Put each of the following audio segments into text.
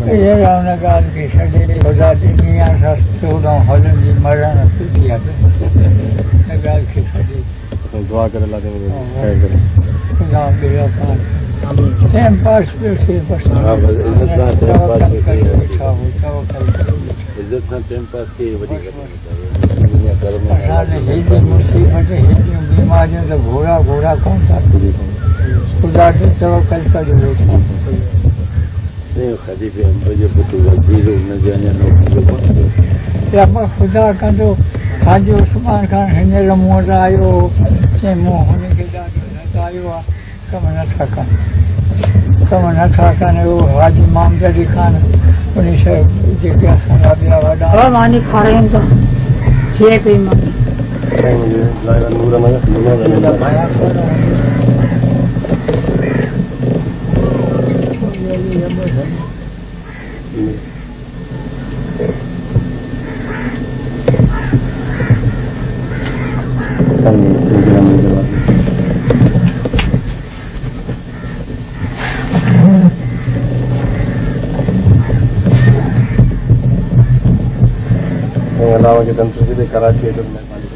ये रावण काल की छड़े खुदा दुनिया सस्तूरों हलन जी मरण सुधिया नगाल की छड़े दुआ करे अल्लाह खैर करे खुदा बेड़ा पार टाइम पास पे से बस इज्जत ना टाइम पास की बड़ी मुसीबत बीमारियों से घोड़ा घोड़ा कौन सा खुदा से तवक्कल कर नहीं खलीफे हम बजे बतूगा जीरो न जाने नौकरी या खुदा का जो हाजी उस्मान खान हिंदे मोट आयो से मुंह होने के दाद आयो कम न था वो हाजी मामजदी खान उन्हीं से जेके खराबिया वडा और मानी खा रहे हैं तो छे पे मानी लाइव नूर में अलावा के तंत्र से कराची है तो मैं पानी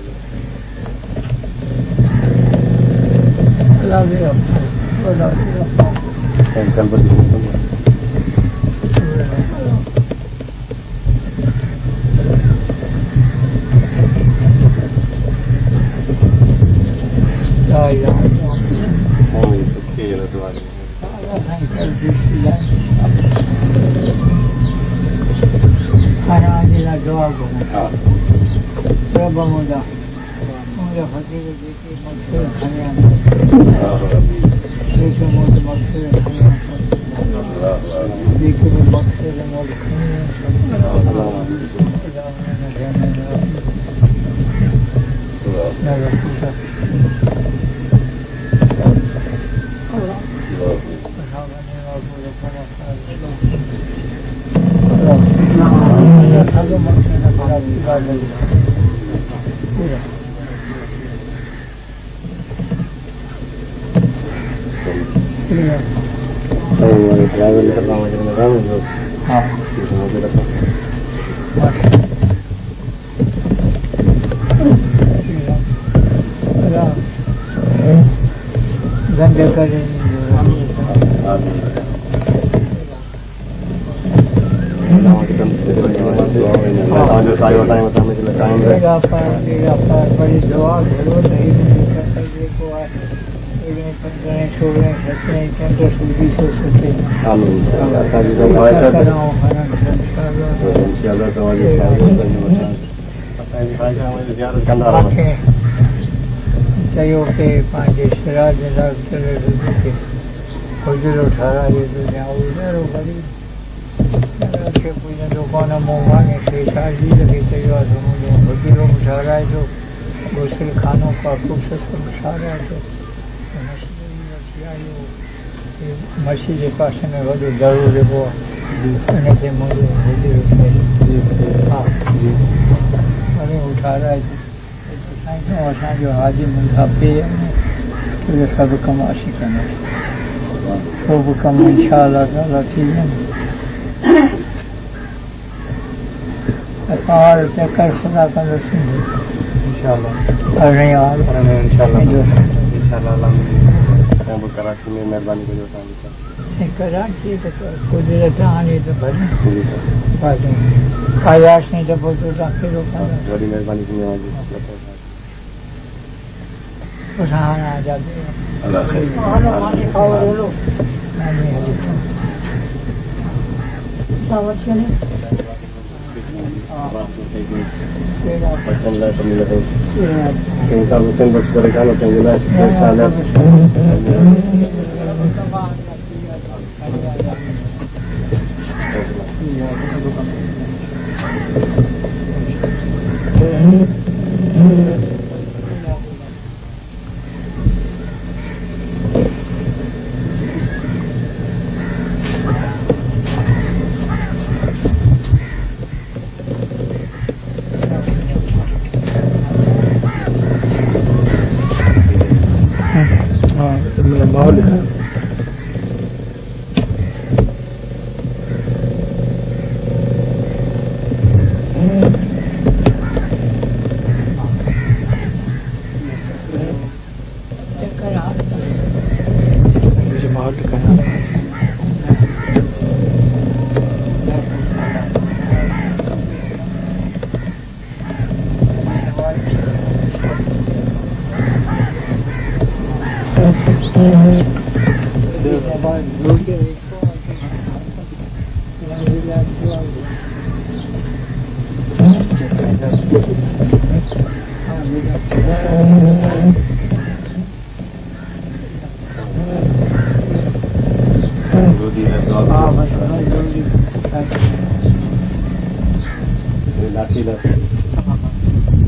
बड़ी दुआ करो नहीं चयो के पंहिंजे सिराज हुजरो ठाराए दुनिया उजरो भली खे पूजंदो कोन मूं वांगे खे शादी लॻे चयो आहे त मुंहिंजो हुजरो बि ठाराए थो गुसल खानो का ख़ूबसूरत बि ठाराए थो मछी जे पासे में वॾो दड़ो जेको आहे हुनखे मुंहिंजो हुजरो थिए हा वरी हू ठाराए थो असांजो हाजी मुंहिंजा पीउ उहे सभु कम असीं कंदासीं को बि कम इंशा अल्लाह थी वेंदो पहाड़ ते कर सदा कंदासीं कराची में मेहरबानी कजो कराची त कुदरत हाणे त भले कायाश नहीं तो बहुत कहिड़ो बड़ी मेहरबानी बच्चन लाइ तो मिले थो कंहिं सां हुसैन बख्श परेशान हो कंहिंजे लाइ रोटी है तो हाँ बस जल्दी लाठी